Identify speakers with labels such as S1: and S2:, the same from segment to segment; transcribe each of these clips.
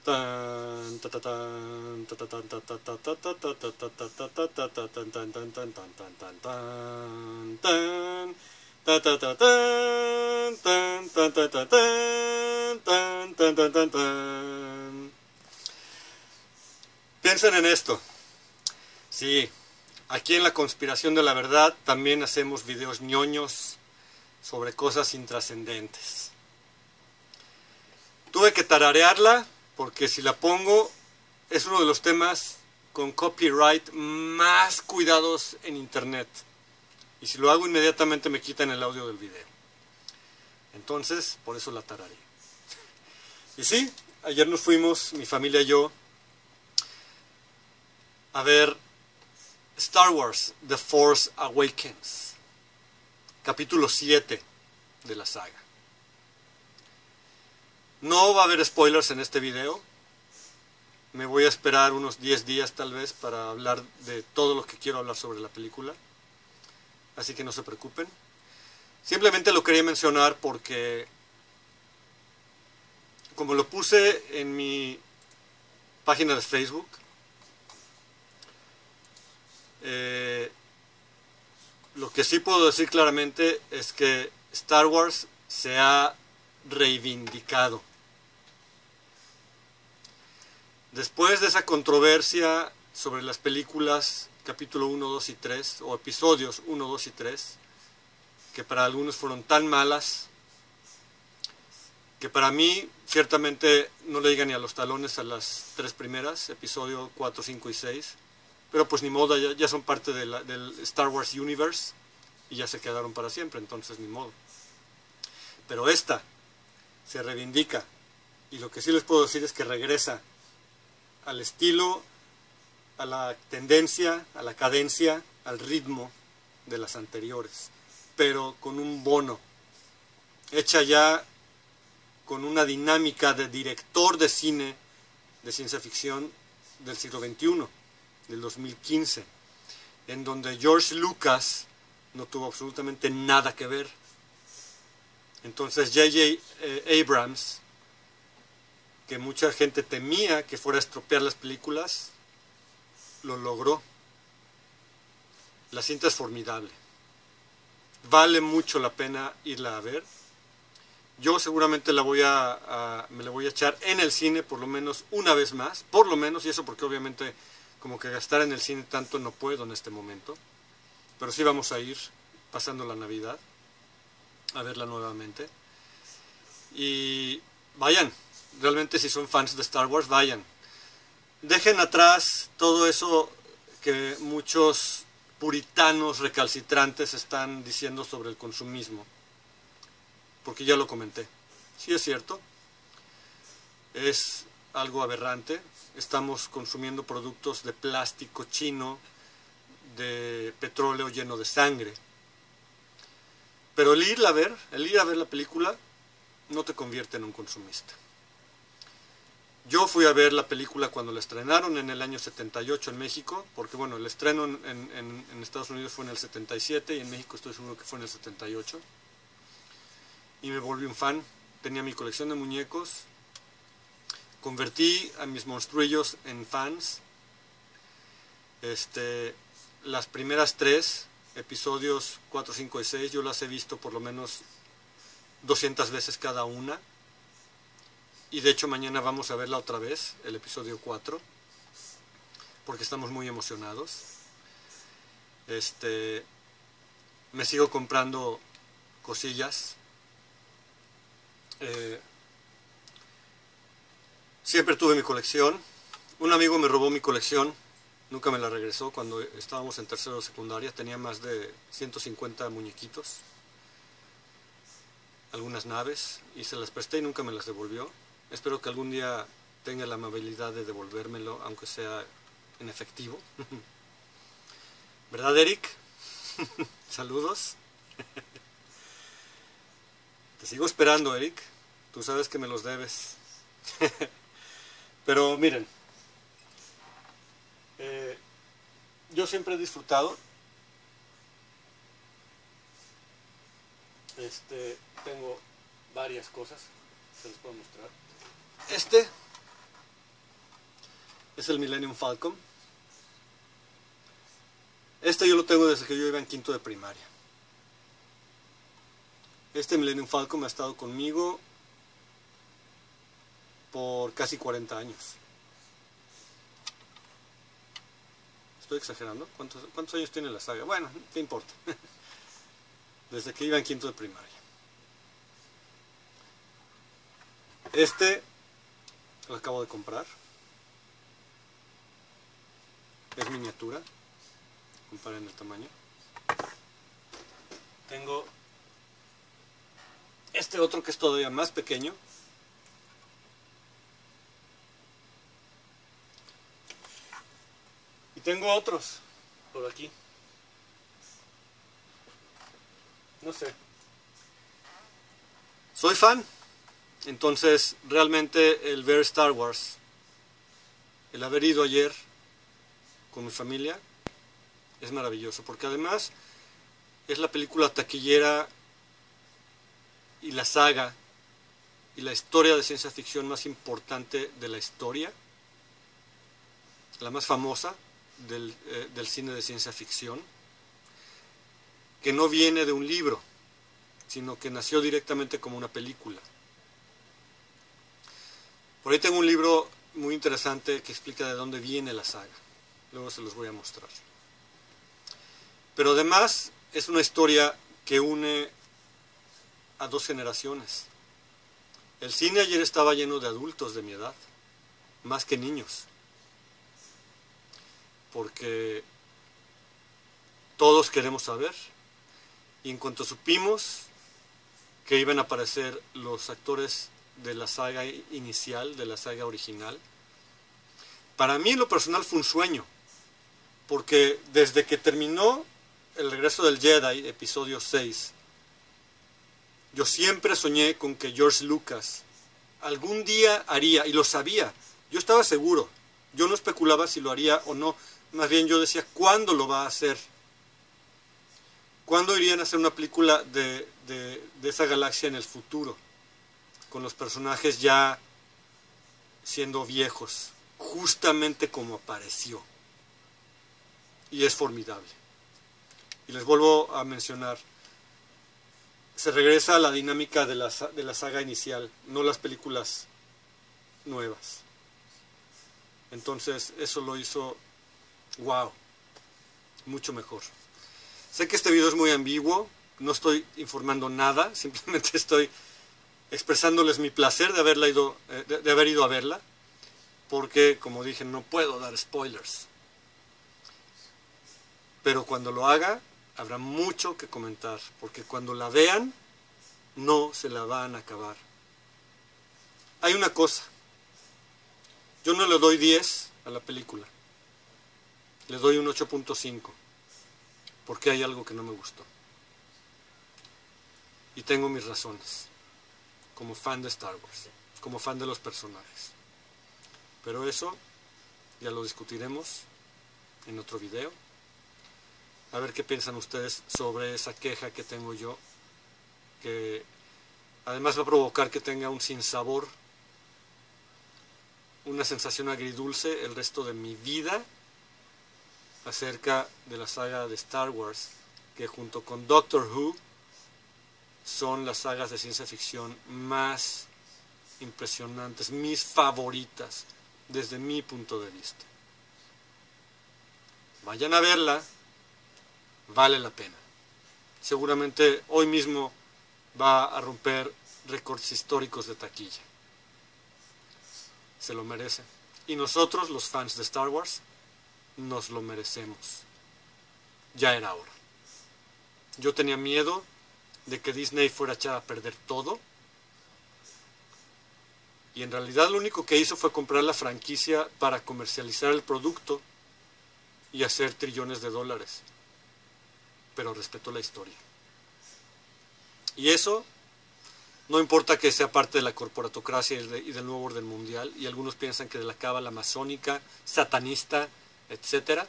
S1: Tan, ta, ta, tan, ta, ta, tan, ta, ta, ta, ta, ta, ta, ta, ta, ta, ta, ta, ta, tan, tan, tan, tan, tan, tan, tan, tan, tan, ta, ta, ta, tan, tan, tan, ta, ta, tan, tan, tan, tan, tan, tan. Piensen en esto. Sí, aquí en La Conspiración de la Verdad también hacemos videos ñoños sobre cosas intrascendentes. Tuve que tararearla porque si la pongo es uno de los temas con copyright más cuidados en internet. Y si lo hago inmediatamente me quitan el audio del video. Entonces, por eso la tarareé. Y sí, ayer nos fuimos, mi familia y yo, a ver Star Wars The Force Awakens, capítulo 7 de la saga. No va a haber spoilers en este video. Me voy a esperar unos 10 días tal vez para hablar de todo lo que quiero hablar sobre la película. Así que no se preocupen. Simplemente lo quería mencionar porque, como lo puse en mi página de Facebook, lo que sí puedo decir claramente es que Star Wars se ha reivindicado. Después de esa controversia sobre las películas capítulo 1, 2 y 3, o episodios 1, 2 y 3, que para algunos fueron tan malas, que para mí ciertamente no le llegan ni a los talones a las tres primeras, episodio 4, 5 y 6, pero pues ni modo, ya son parte del Star Wars Universe, y ya se quedaron para siempre, entonces ni modo. Pero esta se reivindica, y lo que sí les puedo decir es que regresa al estilo, a la tendencia, a la cadencia, al ritmo de las anteriores, pero con un bono, hecha ya con una dinámica de director de cine de ciencia ficción del siglo XXI, del 2015, en donde George Lucas no tuvo absolutamente nada que ver. Entonces J.J. Abrams, que mucha gente temía que fuera a estropear las películas, lo logró. La cinta es formidable. Vale mucho la pena irla a ver. Yo seguramente me la voy a echar en el cine por lo menos una vez más, por lo menos, y eso porque obviamente como que gastar en el cine tanto no puedo en este momento, pero sí vamos a ir pasando la Navidad a verla nuevamente. Y vayan, realmente si son fans de Star Wars, vayan. Dejen atrás todo eso que muchos puritanos recalcitrantes están diciendo sobre el consumismo, porque ya lo comenté. Sí es cierto, es algo aberrante. Estamos consumiendo productos de plástico chino, de petróleo lleno de sangre. Pero el ir a ver la película no te convierte en un consumista. Yo fui a ver la película cuando la estrenaron en el año 78 en México, porque bueno, el estreno en Estados Unidos fue en el 77 y en México estoy seguro que fue en el 78. Y me volví un fan, tenía mi colección de muñecos, convertí a mis monstruillos en fans. Las primeras tres, episodios 4, 5 y 6, yo las he visto por lo menos 200 veces cada una. Y de hecho mañana vamos a verla otra vez, el episodio 4, porque estamos muy emocionados. Me sigo comprando cosillas. Siempre tuve mi colección. Un amigo me robó mi colección, nunca me la regresó. Cuando estábamos en tercero de secundaria tenía más de 150 muñequitos, algunas naves, y se las presté y nunca me las devolvió. Espero que algún día tenga la amabilidad de devolvérmelo, aunque sea en efectivo. ¿Verdad, Eric? Saludos. Te sigo esperando, Eric. Tú sabes que me los debes. Pero miren, yo siempre he disfrutado. Tengo varias cosas, se les puedo mostrar. es el Millennium Falcon. Este yo lo tengo desde que yo iba en quinto de primaria. Este Millennium Falcon ha estado conmigo por casi 40 años. ¿Estoy exagerando? ¿Cuántos años tiene la saga? Bueno, ¿qué importa? Desde que iba en quinto de primaria. Este lo acabo de comprar. Es miniatura. Comparen el tamaño. Tengo este otro que es todavía más pequeño. Y tengo otros por aquí. No sé. Soy fan. Entonces, realmente el ver Star Wars, el haber ido ayer con mi familia, es maravilloso. Porque además es la película taquillera y la saga y la historia de ciencia ficción más importante de la historia. La más famosa del cine de ciencia ficción. Que no viene de un libro, sino que nació directamente como una película. Por ahí tengo un libro muy interesante que explica de dónde viene la saga. Luego se los voy a mostrar. Pero además es una historia que une a dos generaciones. El cine ayer estaba lleno de adultos de mi edad, más que niños. Porque todos queremos saber. Y en cuanto supimos que iban a aparecer los actores de la saga inicial, de la saga original, para mí en lo personal fue un sueño, porque desde que terminó El regreso del Jedi, episodio 6, yo siempre soñé con que George Lucas algún día haría, y lo sabía, yo estaba seguro, yo no especulaba si lo haría o no, más bien yo decía, ¿cuándo lo va a hacer? ¿Cuándo irían a hacer una película de esa galaxia en el futuro? Con los personajes ya siendo viejos, justamente como apareció. Y es formidable. Y les vuelvo a mencionar, se regresa a la dinámica de la saga inicial, no las películas nuevas. Entonces eso lo hizo, wow, mucho mejor. Sé que este video es muy ambiguo, no estoy informando nada, simplemente estoy expresándoles mi placer de haber ido a verla, porque, como dije, no puedo dar spoilers. Pero cuando lo haga, habrá mucho que comentar, porque cuando la vean, no se la van a acabar. Hay una cosa, yo no le doy 10 a la película, le doy un 8.5. Porque hay algo que no me gustó. Y tengo mis razones. Como fan de Star Wars. Como fan de los personajes. Pero eso ya lo discutiremos en otro video. A ver qué piensan ustedes sobre esa queja que tengo yo. Que además va a provocar que tenga un sinsabor. Una sensación agridulce el resto de mi vida. Acerca de la saga de Star Wars, que junto con Doctor Who son las sagas de ciencia ficción más impresionantes, mis favoritas desde mi punto de vista. Vayan a verla, vale la pena. Seguramente hoy mismo va a romper récords históricos de taquilla. Se lo merece. Y nosotros, los fans de Star Wars, nos lo merecemos. Ya era hora. Yo tenía miedo de que Disney fuera a echar a perder todo. Y en realidad lo único que hizo fue comprar la franquicia para comercializar el producto y hacer trillones de dólares. Pero respetó la historia. Y eso no importa que sea parte de la corporatocracia y del nuevo orden mundial. Y algunos piensan que de la cábala masónica, satanista, etcétera.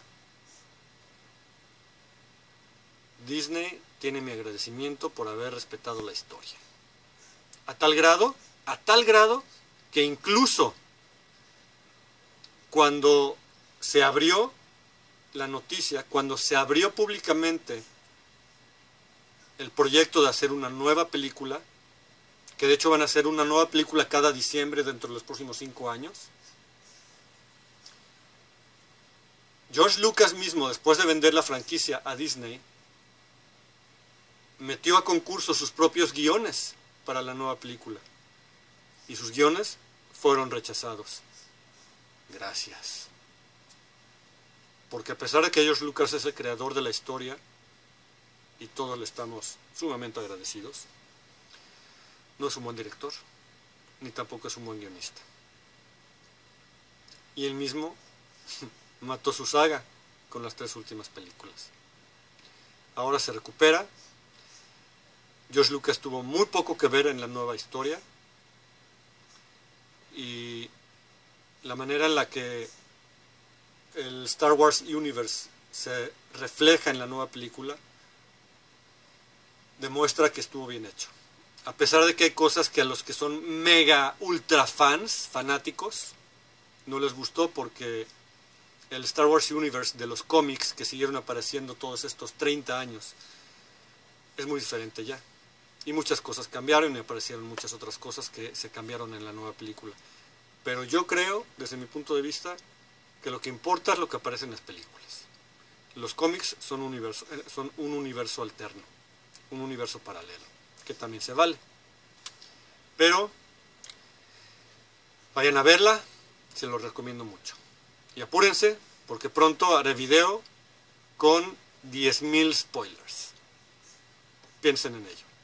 S1: Disney tiene mi agradecimiento por haber respetado la historia. A tal grado que incluso cuando se abrió la noticia, cuando se abrió públicamente el proyecto de hacer una nueva película, que de hecho van a hacer una nueva película cada diciembre dentro de los próximos 5 años, George Lucas mismo, después de vender la franquicia a Disney, metió a concurso sus propios guiones para la nueva película. Y sus guiones fueron rechazados. Gracias. Porque a pesar de que George Lucas es el creador de la historia, y todos le estamos sumamente agradecidos, no es un buen director, ni tampoco es un buen guionista. Y él mismo mató su saga con las 3 últimas películas. Ahora se recupera. George Lucas tuvo muy poco que ver en la nueva historia, y la manera en la que el Star Wars Universe se refleja en la nueva película demuestra que estuvo bien hecho. A pesar de que hay cosas que a los que son mega ultra fans, fanáticos, no les gustó, porque el Star Wars Universe de los cómics que siguieron apareciendo todos estos 30 años es muy diferente ya. Y muchas cosas cambiaron y aparecieron muchas otras cosas que se cambiaron en la nueva película. Pero yo creo, desde mi punto de vista, que lo que importa es lo que aparece en las películas. Los cómics son un universo alterno, un universo paralelo, que también se vale. Pero vayan a verla, se los recomiendo mucho. Y apúrense, porque pronto haré video con 10,000 spoilers. Piensen en ello.